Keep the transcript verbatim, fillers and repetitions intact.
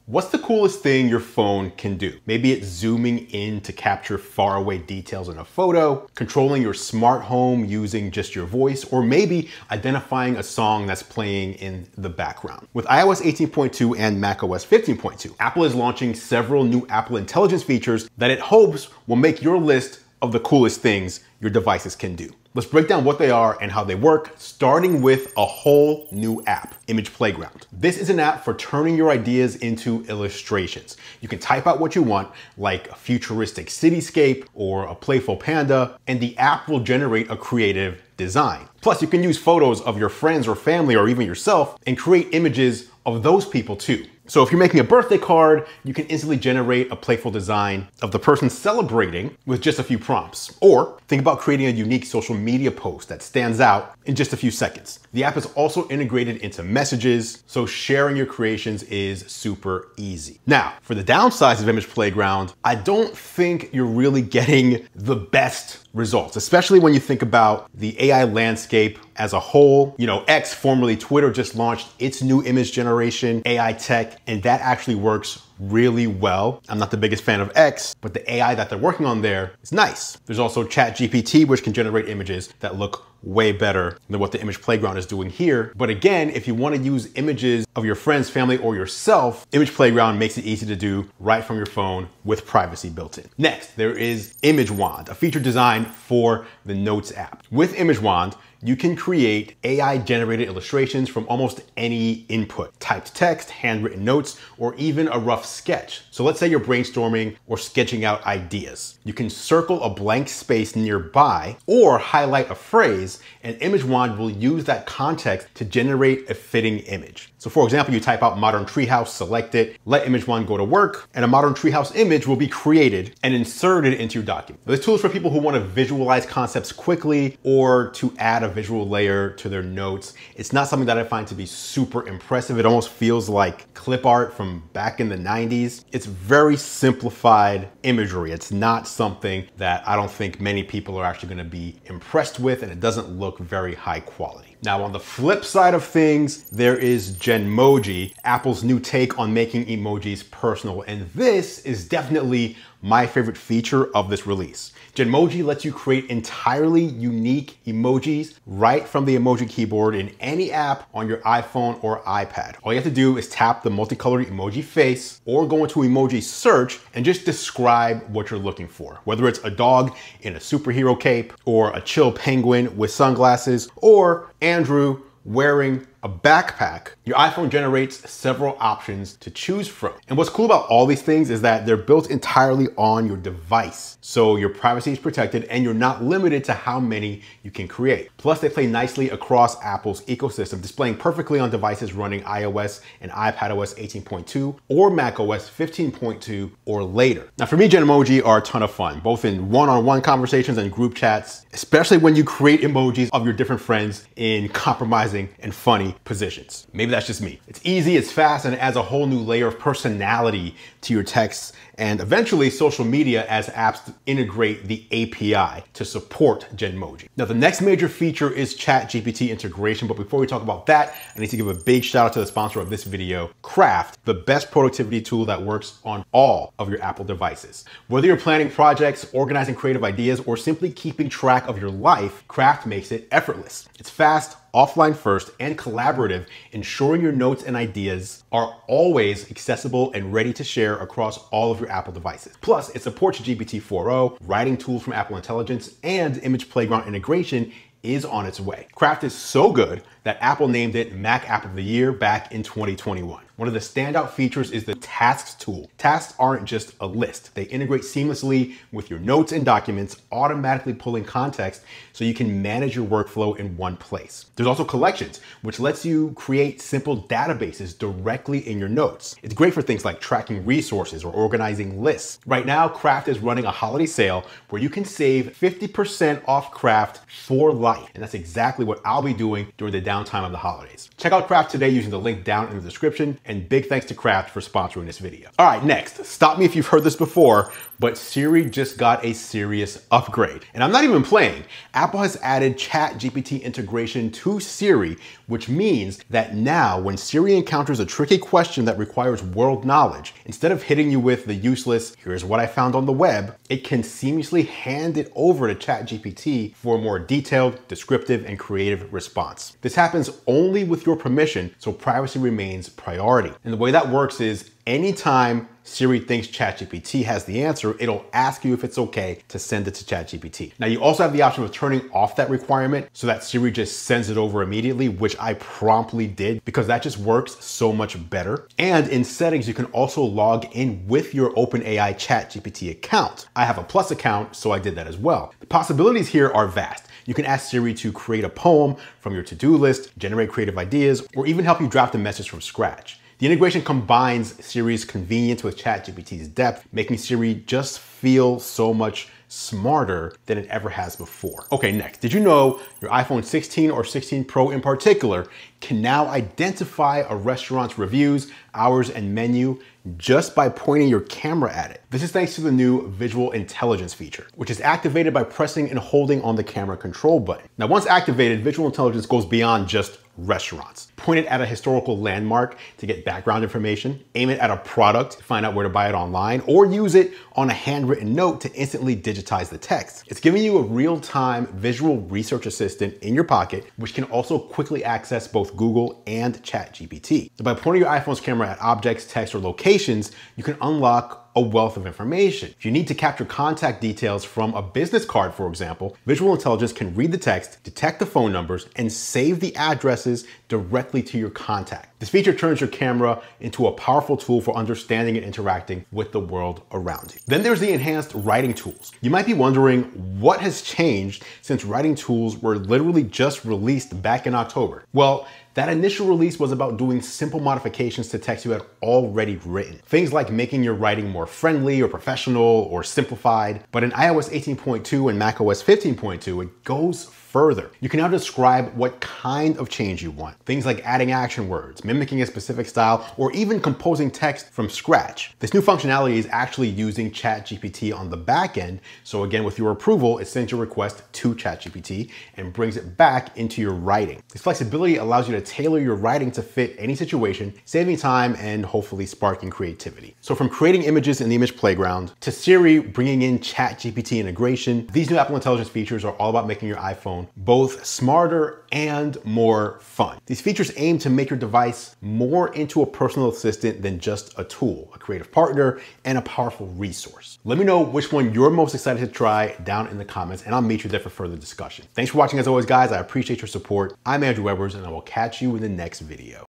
What's the coolest thing your phone can do? Maybe it's zooming in to capture faraway details in a photo, controlling your smart home using just your voice, or maybe identifying a song that's playing in the background. With i O S eighteen point two and macOS fifteen point two, Apple is launching several new Apple Intelligence features that it hopes will make your list of the coolest things your devices can do. Let's break down what they are and how they work, starting with a whole new app, Image Playground. This is an app for turning your ideas into illustrations. You can type out what you want, like a futuristic cityscape or a playful panda, and the app will generate a creative design. Plus, you can use photos of your friends or family or even yourself and create images of those people too. So if you're making a birthday card, you can instantly generate a playful design of the person celebrating with just a few prompts. Or think about creating a unique social media post that stands out in just a few seconds. The app is also integrated into messages, so sharing your creations is super easy. Now, for the downsides of Image Playground, I don't think you're really getting the best results, especially when you think about the A I landscape as a whole. You know, X, formerly Twitter, just launched its new image generation A I tech, and that actually works really well. I'm not the biggest fan of X, but the A I that they're working on there is nice. There's also ChatGPT, which can generate images that look way better than what the Image Playground is doing here. But again, if you want to use images of your friends, family, or yourself, Image Playground makes it easy to do right from your phone with privacy built in. Next, there is Image Wand, a feature designed for the Notes app. With Image Wand, you can create A I-generated illustrations from almost any input, typed text, handwritten notes, or even a rough sketch. So let's say you're brainstorming or sketching out ideas. You can circle a blank space nearby or highlight a phrase, and Image Wand will use that context to generate a fitting image. So for example, you type out modern treehouse, select it, let Image Wand go to work, and a modern treehouse image will be created and inserted into your document. This tool is for people who want to visualize concepts quickly or to add a visual layer to their notes. It's not something that I find to be super impressive. It almost feels like clip art from back in the nineties. It's very simplified imagery. It's not something that I don't think many people are actually going to be impressed with, and it doesn't look very high quality. Now, on the flip side of things, there is Genmoji, Apple's new take on making emojis personal, and this is definitely my favorite feature of this release. Genmoji lets you create entirely unique emojis right from the emoji keyboard in any app on your iPhone or iPad. All you have to do is tap the multicolored emoji face or go into emoji search and just describe what you're looking for. Whether it's a dog in a superhero cape, or a chill penguin with sunglasses, or Andru wearing a backpack, your iPhone generates several options to choose from. And what's cool about all these things is that they're built entirely on your device. So your privacy is protected and you're not limited to how many you can create. Plus, they play nicely across Apple's ecosystem, displaying perfectly on devices running iOS and iPadOS eighteen point two or macOS fifteen point two or later. Now for me, Genmoji are a ton of fun, both in one-on-one conversations and group chats, especially when you create emojis of your different friends in compromising and funny positions. Maybe that's just me. It's easy, it's fast, and it adds a whole new layer of personality to your texts and eventually social media as apps integrate the A P I to support Genmoji. Now, the next major feature is ChatGPT integration, but before we talk about that, I need to give a big shout out to the sponsor of this video, Craft, the best productivity tool that works on all of your Apple devices. Whether you're planning projects, organizing creative ideas, or simply keeping track of your life, Craft makes it effortless. It's fast, offline first, and collaborative, ensuring your notes and ideas are always accessible and ready to share across all of your Apple devices. Plus, it supports G P T four o, writing tools from Apple Intelligence, and Image Playground integration is on its way. Craft is so good that Apple named it Mac App of the Year back in twenty twenty-one. One of the standout features is the Tasks tool. Tasks aren't just a list. They integrate seamlessly with your notes and documents, automatically pulling context so you can manage your workflow in one place. There's also Collections, which lets you create simple databases directly in your notes. It's great for things like tracking resources or organizing lists. Right now, Craft is running a holiday sale where you can save fifty percent off Craft for life. And that's exactly what I'll be doing during the downtime of the holidays. Check out Craft today using the link down in the description, and big thanks to Craft for sponsoring this video. All right, next, stop me if you've heard this before, but Siri just got a serious upgrade. And I'm not even playing. Apple has added ChatGPT integration to Siri, which means that now when Siri encounters a tricky question that requires world knowledge, instead of hitting you with the useless, here's what I found on the web, it can seamlessly hand it over to ChatGPT for a more detailed, descriptive, and creative response. This happens only with your permission, so privacy remains priority. And the way that works is anytime Siri thinks ChatGPT has the answer, it'll ask you if it's okay to send it to ChatGPT. Now, you also have the option of turning off that requirement so that Siri just sends it over immediately, which I promptly did because that just works so much better. And in settings, you can also log in with your OpenAI ChatGPT account. I have a Plus account, so I did that as well. The possibilities here are vast. You can ask Siri to create a poem from your to-do list, generate creative ideas, or even help you draft a message from scratch. The integration combines Siri's convenience with ChatGPT's depth, making Siri just feel so much smarter than it ever has before. Okay, next, did you know your iPhone sixteen or sixteen Pro in particular can now identify a restaurant's reviews, hours, and menu just by pointing your camera at it? This is thanks to the new visual intelligence feature, which is activated by pressing and holding on the camera control button. Now, once activated, visual intelligence goes beyond just restaurants. Point it at a historical landmark to get background information, aim it at a product to find out where to buy it online, or use it on a handwritten note to instantly digitize the text. It's giving you a real-time visual research assistant in your pocket, which can also quickly access both Google and ChatGPT. So by pointing your iPhone's camera at objects, text, or locations, you can unlock a wealth of information. If you need to capture contact details from a business card, for example, visual intelligence can read the text, detect the phone numbers, and save the addresses directly to your contact. This feature turns your camera into a powerful tool for understanding and interacting with the world around you. Then there's the enhanced writing tools. You might be wondering what has changed since writing tools were literally just released back in October. Well, that initial release was about doing simple modifications to text you had already written. Things like making your writing more friendly or professional or simplified. But in i O S eighteen point two and macOS fifteen point two, it goes further. You can now describe what kind of change you want. Things like adding action words, mimicking a specific style, or even composing text from scratch. This new functionality is actually using ChatGPT on the back end. So again, with your approval, it sends your request to ChatGPT and brings it back into your writing. This flexibility allows you to tailor your writing to fit any situation, saving time and hopefully sparking creativity. So from creating images in the image playground to Siri bringing in ChatGPT integration, these new Apple Intelligence features are all about making your iPhone both smarter and more fun. These features aim to make your device more into a personal assistant than just a tool, a creative partner, and a powerful resource. Let me know which one you're most excited to try down in the comments, and I'll meet you there for further discussion. Thanks for watching as always, guys. I appreciate your support. I'm Andrew Edwards, and I will catch you in the next video.